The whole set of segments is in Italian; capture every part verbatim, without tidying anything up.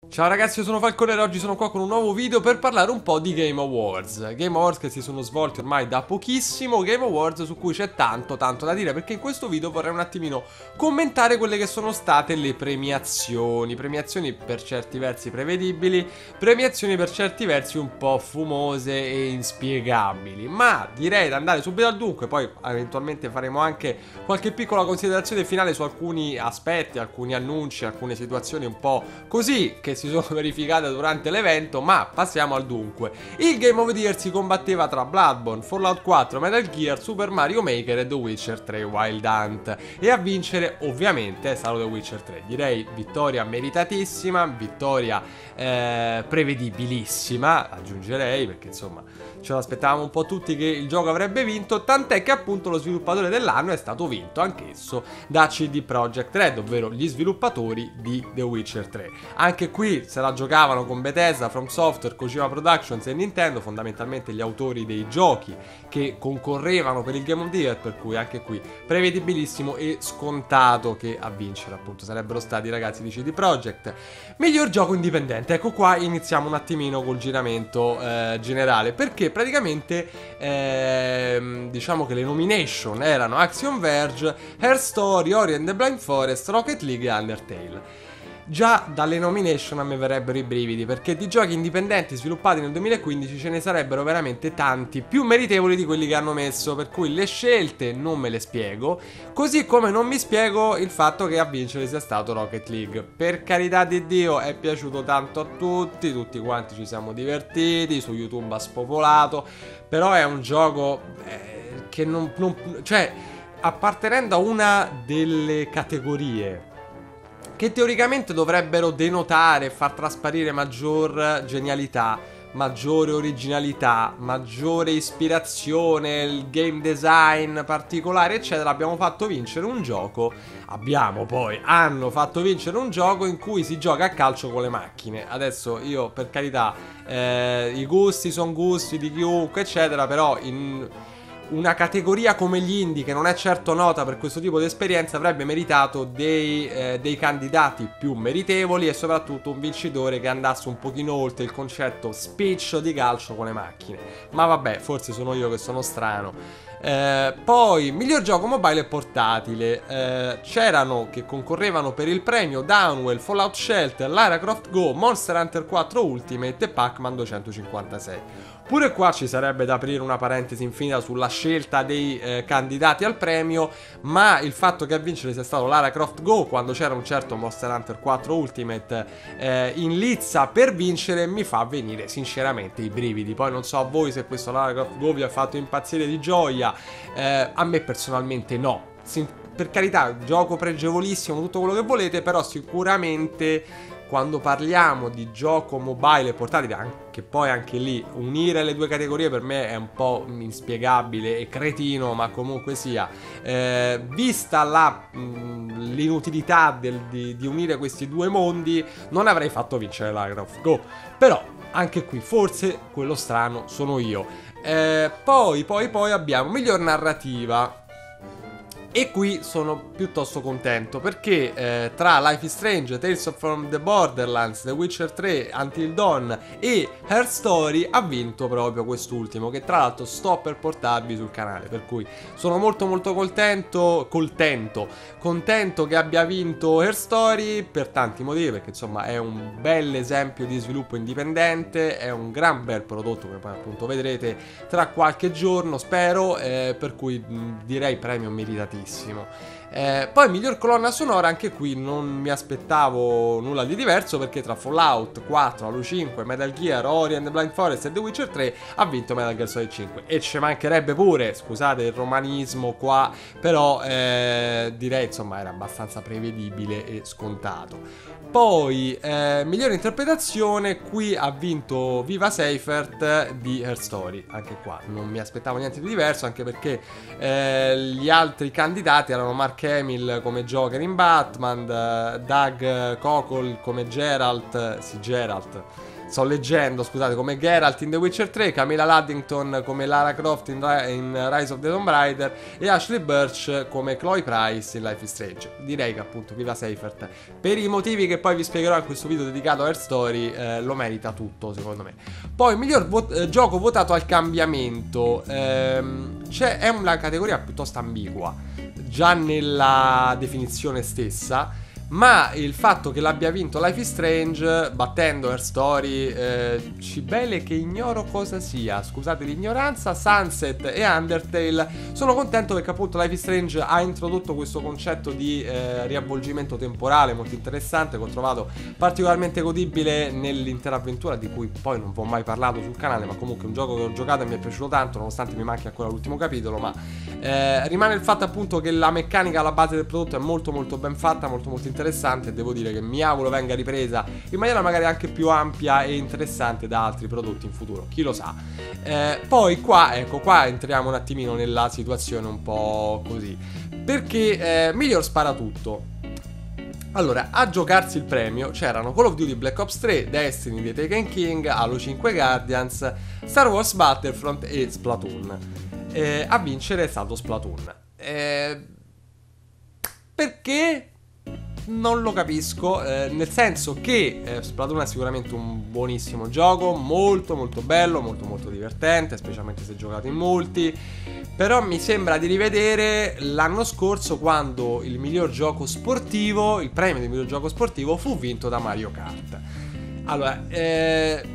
Ciao ragazzi, io sono Falcone e oggi sono qua con un nuovo video per parlare un po' di Game Awards. Game Awards che si sono svolti ormai da pochissimo, Game Awards su cui c'è tanto tanto da dire, perché in questo video vorrei un attimino commentare quelle che sono state le premiazioni. Premiazioni per certi versi prevedibili, premiazioni per certi versi un po' fumose e inspiegabili. Ma direi di andare subito al dunque, poi eventualmente faremo anche qualche piccola considerazione finale su alcuni aspetti, alcuni annunci, alcune situazioni un po' così che si sono verificate durante l'evento. Ma passiamo al dunque. Il Game of the Year si combatteva tra Bloodborne, Fallout quattro, Metal Gear, Super Mario Maker e The Witcher tre Wild Hunt, e a vincere ovviamente è stato The Witcher tre. Direi vittoria meritatissima, vittoria eh, prevedibilissima, aggiungerei, perché insomma ce l'aspettavamo un po' tutti che il gioco avrebbe vinto, tant'è che appunto lo sviluppatore dell'anno è stato vinto anch'esso da C D Projekt Red, ovvero gli sviluppatori di The Witcher tre. Anche qui se la giocavano con Bethesda, From Software, Kojima Productions e Nintendo, fondamentalmente gli autori dei giochi che concorrevano per il Game of the Year, per cui anche qui prevedibilissimo e scontato che a vincere appunto sarebbero stati i ragazzi di C D Projekt. Miglior gioco indipendente, ecco qua iniziamo un attimino col giramento eh, generale, perché praticamente eh, diciamo che le nomination erano Axiom Verge, Her Story, Ori and the Blind Forest, Rocket League e Undertale. Già dalle nomination a me verrebbero i brividi, perché di giochi indipendenti sviluppati nel duemilaquindici ce ne sarebbero veramente tanti, più meritevoli di quelli che hanno messo, per cui le scelte non me le spiego, così come non mi spiego il fatto che a vincere sia stato Rocket League. Per carità di Dio, è piaciuto tanto a tutti, tutti quanti ci siamo divertiti, su YouTube ha spopolato, però è un gioco eh, che non, non... cioè, appartenendo a una delle categorie che teoricamente dovrebbero denotare e far trasparire maggior genialità, maggiore originalità, maggiore ispirazione, il game design particolare, eccetera, abbiamo fatto vincere un gioco. Abbiamo poi, hanno fatto vincere un gioco in cui si gioca a calcio con le macchine. Adesso io, per carità, eh, i gusti sono gusti di chiunque, eccetera, però in una categoria come gli indie, che non è certo nota per questo tipo di esperienza, avrebbe meritato dei, eh, dei candidati più meritevoli e soprattutto un vincitore che andasse un pochino oltre il concetto spiccio di calcio con le macchine. Ma vabbè, forse sono io che sono strano. Eh, poi, miglior gioco mobile e portatile. Eh, c'erano che concorrevano per il premio Downwell, Fallout Shelter, Lara Croft Go, Monster Hunter quattro Ultimate e Pac-Man duecentocinquantasei. Pure qua ci sarebbe da aprire una parentesi infinita sulla scelta dei eh, candidati al premio, ma il fatto che a vincere sia stato Lara Croft Go quando c'era un certo Monster Hunter quattro Ultimate eh, in lizza per vincere mi fa venire sinceramente i brividi. Poi non so a voi se questo Lara Croft Go vi ha fatto impazzire di gioia, eh, a me personalmente no. Sim- per carità, gioco pregevolissimo, tutto quello che volete, però sicuramente quando parliamo di gioco mobile e portatile, anche poi anche lì unire le due categorie per me è un po' inspiegabile e cretino, ma comunque sia, eh, vista la, mh, l'inutilità del, di, di unire questi due mondi, non avrei fatto vincere la Croft Go. Però anche qui forse quello strano sono io. Eh, poi poi poi abbiamo miglior narrativa. E qui sono piuttosto contento perché eh, tra Life is Strange, Tales from the Borderlands, The Witcher tre, Until Dawn e Her Story ha vinto proprio quest'ultimo, che tra l'altro sto per portarvi sul canale, per cui sono molto molto contento, contento, contento che abbia vinto Her Story per tanti motivi, perché insomma è un bel esempio di sviluppo indipendente, è un gran bel prodotto che poi appunto vedrete tra qualche giorno, spero, eh, per cui mh, direi premio meritatissimo. Eh, poi miglior colonna sonora, anche qui non mi aspettavo nulla di diverso, perché tra Fallout quattro, Halo cinque, Metal Gear, Ori and the Blind Forest e The Witcher tre ha vinto Metal Gear Solid cinque, e ci mancherebbe pure, scusate il romanismo qua, però eh, direi insomma era abbastanza prevedibile e scontato. Poi eh, migliore interpretazione, qui ha vinto Viva Seifert di Her Story. Anche qua non mi aspettavo niente di diverso, anche perché eh, gli altri candidati erano Mark Hamill come Joker in Batman, Doug Cockle come Geralt, sì Geralt, sto leggendo, scusate, come Geralt in The Witcher tre, Camilla Luddington come Lara Croft in, in Rise of the Tomb Raider e Ashley Burch come Chloe Price in Life is Strange. Direi che appunto viva Seifert, per i motivi che poi vi spiegherò in questo video dedicato a Her Story, eh, lo merita tutto secondo me. Poi miglior vo eh, gioco votato al cambiamento, ehm, c'è, è una categoria piuttosto ambigua già nella definizione stessa, ma il fatto che l'abbia vinto Life is Strange battendo Her Story, eh, Cibele che ignoro cosa sia, scusate l'ignoranza, Sunset e Undertale, sono contento perché appunto Life is Strange ha introdotto questo concetto di eh, riavvolgimento temporale molto interessante, che ho trovato particolarmente godibile nell'intera avventura, di cui poi non vi ho mai parlato sul canale, ma comunque è un gioco che ho giocato e mi è piaciuto tanto, nonostante mi manchi ancora l'ultimo capitolo, ma eh, rimane il fatto appunto che la meccanica alla base del prodotto è molto molto ben fatta, molto molto interessante, e devo dire che mi auguro venga ripresa in maniera magari anche più ampia e interessante da altri prodotti in futuro, chi lo sa. Eh, poi qua, ecco, qua entriamo un attimino nella situazione un po' così, perché eh, miglior sparatutto. Allora, a giocarsi il premio c'erano Call of Duty Black Ops tre, Destiny The Taken King, Halo cinque Guardians, Star Wars Battlefront e Splatoon. Eh, a vincere è stato Splatoon. Eh, perché? Non lo capisco, eh, nel senso che eh, Splatoon è sicuramente un buonissimo gioco, molto molto bello, molto molto divertente, specialmente se giocato in multi, però mi sembra di rivedere l'anno scorso quando il miglior gioco sportivo, il premio del miglior gioco sportivo fu vinto da Mario Kart. Allora, eh...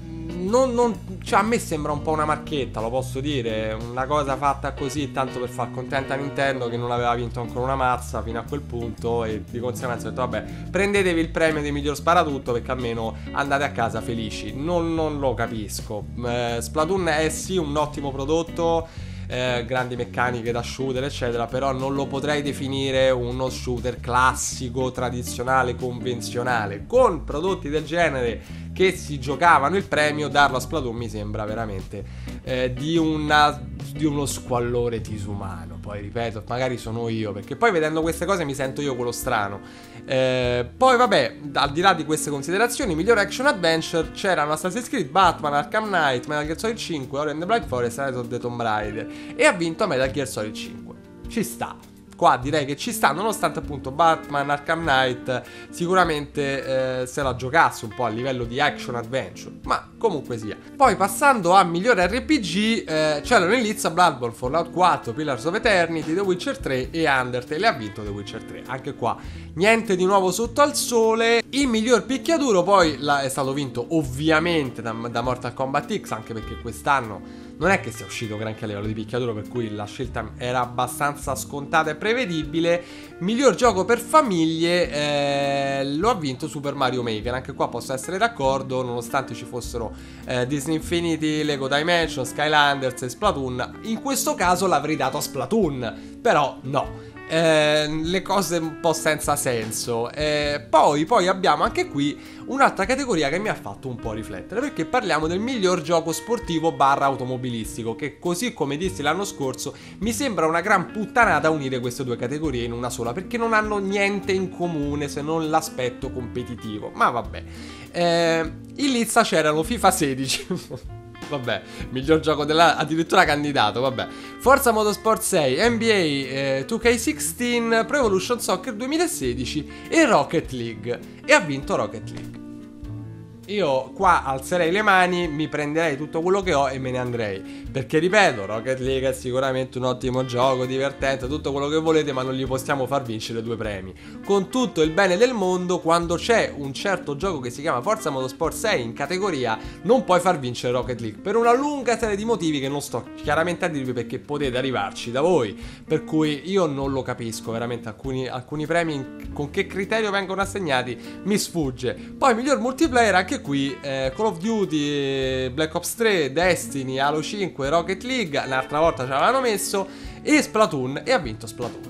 Non, non, cioè a me sembra un po' una marchetta, lo posso dire, una cosa fatta così tanto per far contenta Nintendo, che non aveva vinto ancora una mazza fino a quel punto, e di conseguenza ho detto vabbè, prendetevi il premio di miglior sparatutto perché almeno andate a casa felici. Non, non lo capisco. eh, Splatoon è sì un ottimo prodotto, Eh, grandi meccaniche da shooter eccetera, però non lo potrei definire uno shooter classico, tradizionale, convenzionale. Con prodotti del genere che si giocavano il premio, darlo a Splatoon mi sembra veramente eh, di, una, di uno squallore disumano. Poi ripeto, magari sono io, perché poi vedendo queste cose mi sento io quello strano. Eh, poi vabbè, al di là di queste considerazioni, miglior action adventure c'erano Assassin's Creed, Batman, Arkham Knight, Metal Gear Solid cinque, Ori and the Blind Forest, Rise of the Tomb Raider, e ha vinto Metal Gear Solid cinque. Ci sta. Qua direi che ci sta, nonostante appunto Batman Arkham Knight sicuramente eh, se la giocasse un po' a livello di action adventure, ma comunque sia. Poi passando a miglior R P G, eh, c'erano in lizza Bloodborne, Fallout quattro, Pillars of Eternity, The Witcher tre e Undertale, e ha vinto The Witcher tre. Anche qua niente di nuovo sotto al sole. Il miglior picchiaduro poi la, è stato vinto ovviamente da, da Mortal Kombat X, anche perché quest'anno non è che sia uscito granché a livello di picchiaduro, per cui la scelta era abbastanza scontata e prevedibile. Miglior gioco per famiglie eh, lo ha vinto Super Mario Maker. Anche qua posso essere d'accordo, nonostante ci fossero eh, Disney Infinity, Lego Dimension, Skylanders e Splatoon. In questo caso l'avrei dato a Splatoon, però no. Eh, le cose un po' senza senso. eh, poi, poi abbiamo anche qui un'altra categoria che mi ha fatto un po' riflettere, perché parliamo del miglior gioco sportivo barra automobilistico, che così come dissi l'anno scorso mi sembra una gran puttanata unire queste due categorie in una sola, perché non hanno niente in comune se non l'aspetto competitivo. Ma vabbè, eh, in lizza c'erano FIFA sedici vabbè, miglior gioco della... addirittura candidato, vabbè, Forza Motorsport sei, N B A eh, due K sedici, Pro Evolution Soccer duemilasedici e Rocket League, e ha vinto Rocket League. Io qua alzerei le mani, mi prenderei tutto quello che ho e me ne andrei, perché ripeto, Rocket League è sicuramente un ottimo gioco, divertente, tutto quello che volete, ma non gli possiamo far vincere due premi. Con tutto il bene del mondo, quando c'è un certo gioco che si chiama Forza Motorsport sei in categoria, non puoi far vincere Rocket League, per una lunga serie di motivi che non sto chiaramente a dirvi, perché potete arrivarci da voi. Per cui io non lo capisco veramente, alcuni, alcuni premi con che criterio vengono assegnati mi sfugge. Poi miglior multiplayer, anche qui eh, Call of Duty, Black Ops tre, Destiny, Halo cinque, Rocket League, l'altra volta ce l'avevano messo, e Splatoon, e ha vinto Splatoon.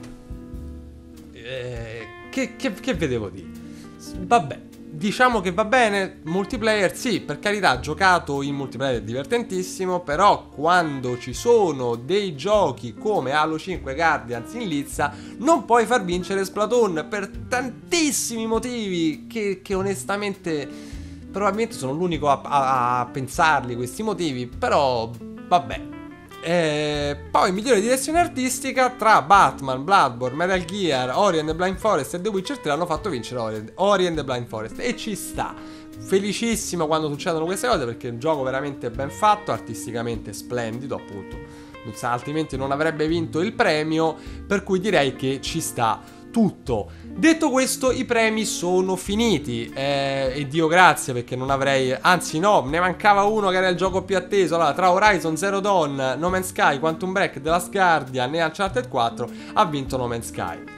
Eh, che, che, che vedevo di? Vabbè, diciamo che va bene. Multiplayer sì, per carità, giocato in multiplayer è divertentissimo, però quando ci sono dei giochi come Halo cinque Guardians in lizza non puoi far vincere Splatoon per tantissimi motivi che, che onestamente probabilmente sono l'unico a, a, a pensarli questi motivi, però vabbè. E poi migliore direzione artistica tra Batman, Bloodborne, Metal Gear, Ori and the Blind Forest e The Witcher tre hanno fatto vincere Ori, Ori and the Blind Forest, e ci sta. Felicissimo quando succedono queste cose, perché è un gioco veramente ben fatto, artisticamente splendido, appunto, altrimenti non avrebbe vinto il premio, per cui direi che ci sta tutto. Detto questo, i premi sono finiti, eh, e Dio grazie, perché non avrei, anzi no, ne mancava uno che era il gioco più atteso. Allora, tra Horizon Zero Dawn, No Man's Sky, Quantum Break, The Last Guardian e Uncharted quattro ha vinto No Man's Sky.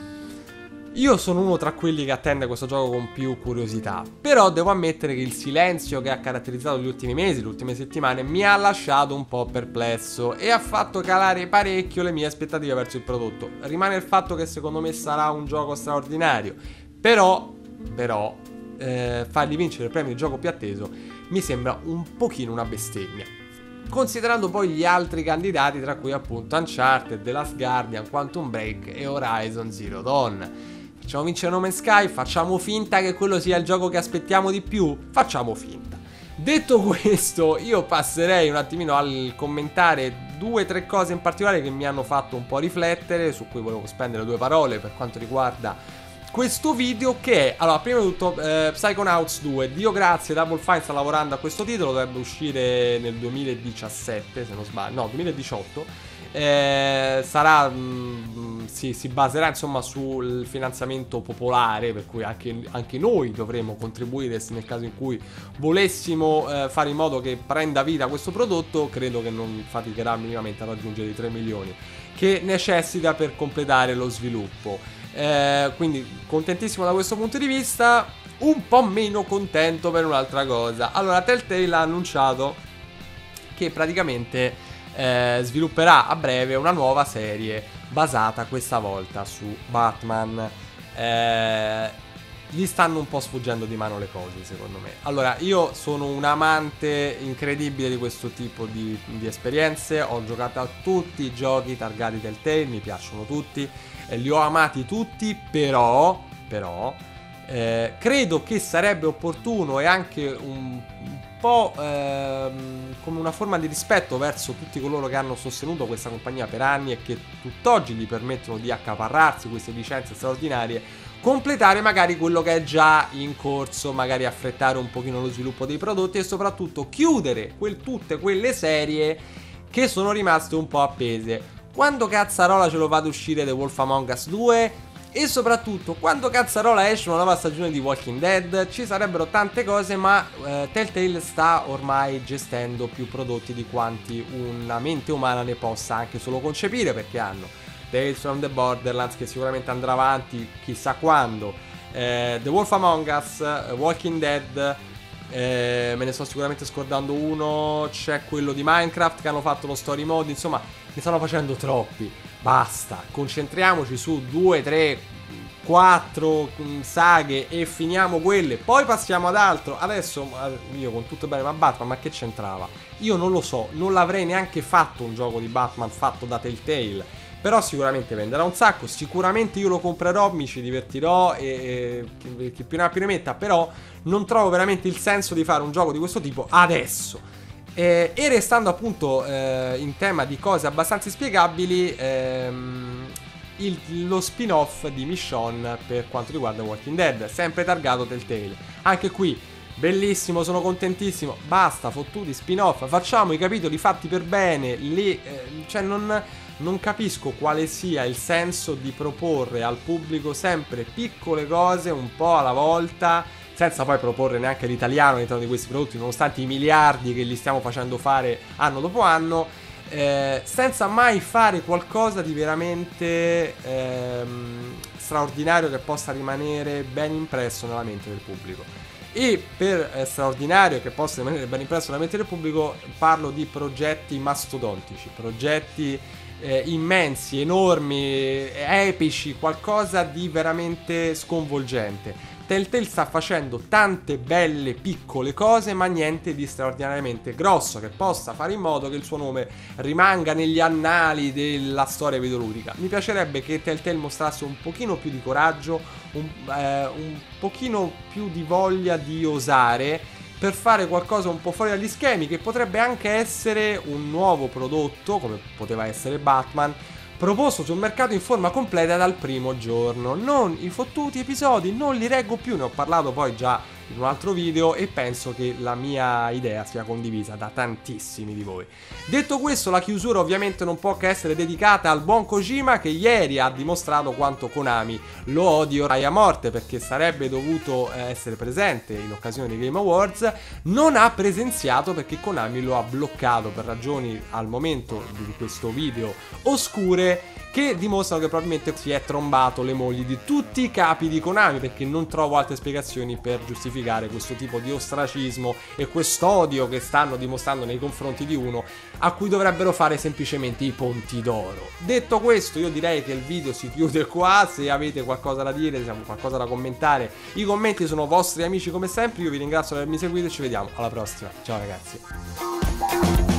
Io sono uno tra quelli che attende questo gioco con più curiosità, però devo ammettere che il silenzio che ha caratterizzato gli ultimi mesi, le ultime settimane, mi ha lasciato un po' perplesso e ha fatto calare parecchio le mie aspettative verso il prodotto. Rimane il fatto che secondo me sarà un gioco straordinario, però, però eh, fargli vincere il premio di gioco più atteso mi sembra un pochino una bestemmia, considerando poi gli altri candidati, tra cui appunto Uncharted, The Last Guardian, Quantum Break e Horizon Zero Dawn. Facciamo vincere No Man's Sky, facciamo finta che quello sia il gioco che aspettiamo di più, facciamo finta. Detto questo, io passerei un attimino al commentare due o tre cose in particolare che mi hanno fatto un po' riflettere, su cui volevo spendere due parole per quanto riguarda questo video, che è, allora, prima di tutto, eh, Psychonauts due, Dio grazie, Double Fine sta lavorando a questo titolo, dovrebbe uscire nel duemiladiciassette, se non sbaglio, no, duemiladiciotto. Eh, sarà mh, si, si baserà insomma sul finanziamento popolare, per cui anche, anche noi dovremo contribuire nel caso in cui volessimo eh, fare in modo che prenda vita questo prodotto. Credo che non faticherà minimamente a raggiungere i tre milioni che necessita per completare lo sviluppo, eh, quindi contentissimo da questo punto di vista. Un po' meno contento per un'altra cosa. Allora, Telltale ha annunciato che praticamente Eh, svilupperà a breve una nuova serie basata questa volta su Batman. Eh, gli stanno un po' sfuggendo di mano le cose, secondo me. Allora, io sono un amante incredibile di questo tipo di, di esperienze. Ho giocato a tutti i giochi targati Telltale, mi piacciono tutti, eh, li ho amati tutti, però, però eh, credo che sarebbe opportuno e anche un un po' ehm, come una forma di rispetto verso tutti coloro che hanno sostenuto questa compagnia per anni e che tutt'oggi gli permettono di accaparrarsi queste licenze straordinarie, completare magari quello che è già in corso, magari affrettare un pochino lo sviluppo dei prodotti e soprattutto chiudere quel, tutte quelle serie che sono rimaste un po' appese. Quando cazzarola ce lo vado uscire The Wolf Among Us due? E soprattutto, quando cazzarola esce una nuova stagione di Walking Dead? Ci sarebbero tante cose, ma eh, Telltale sta ormai gestendo più prodotti di quanti una mente umana ne possa anche solo concepire, perché hanno Tales from the Borderlands, che sicuramente andrà avanti chissà quando, eh, The Wolf Among Us, eh, Walking Dead, eh, me ne sto sicuramente scordando uno, c'è quello di Minecraft che hanno fatto lo story mode, insomma ne stanno facendo troppi. Basta, concentriamoci su due, tre, quattro saghe e finiamo quelle, poi passiamo ad altro. Adesso io, con tutto bene, ma Batman, ma che c'entrava? Io non lo so, non l'avrei neanche fatto un gioco di Batman fatto da Telltale, però sicuramente venderà un sacco, sicuramente io lo comprerò, mi ci divertirò e, e chi più ne ha più ne metta, però non trovo veramente il senso di fare un gioco di questo tipo adesso. Eh, e restando appunto eh, in tema di cose abbastanza inspiegabili, ehm, il, lo spin-off di Michonne per quanto riguarda Walking Dead, sempre targato Telltale. Anche qui bellissimo, sono contentissimo. Basta, fottuti spin-off, facciamo i capitoli fatti per bene. Li, eh, cioè non, non capisco quale sia il senso di proporre al pubblico sempre piccole cose un po' alla volta, senza poi proporre neanche l'italiano all'interno di questi prodotti, nonostante i miliardi che gli stiamo facendo fare anno dopo anno, eh, senza mai fare qualcosa di veramente ehm, straordinario che possa rimanere ben impresso nella mente del pubblico. E per eh, straordinario che possa rimanere ben impresso nella mente del pubblico parlo di progetti mastodontici, progetti eh, immensi, enormi, epici, qualcosa di veramente sconvolgente. Telltale sta facendo tante belle piccole cose, ma niente di straordinariamente grosso che possa fare in modo che il suo nome rimanga negli annali della storia videoludica. Mi piacerebbe che Telltale mostrasse un pochino più di coraggio, un, eh, un pochino più di voglia di osare per fare qualcosa un po' fuori dagli schemi, che potrebbe anche essere un nuovo prodotto, come poteva essere Batman, proposto sul mercato in forma completa dal primo giorno. Non i fottuti episodi, non li reggo più, ne ho parlato poi già in un altro video e penso che la mia idea sia condivisa da tantissimi di voi. Detto questo, la chiusura ovviamente non può che essere dedicata al buon Kojima, che ieri ha dimostrato quanto Konami lo odi orai a morte, perché sarebbe dovuto essere presente in occasione dei Game Awards, non ha presenziato perché Konami lo ha bloccato per ragioni al momento di questo video oscure, che dimostrano che probabilmente si è trombato le mogli di tutti i capi di Konami, perché non trovo altre spiegazioni per giustificare questo tipo di ostracismo e quest'odio che stanno dimostrando nei confronti di uno a cui dovrebbero fare semplicemente i ponti d'oro. Detto questo, io direi che il video si chiude qua. Se avete qualcosa da dire, se avete qualcosa da commentare, i commenti sono vostri amici come sempre. Io vi ringrazio per avermi seguito e ci vediamo alla prossima. Ciao ragazzi.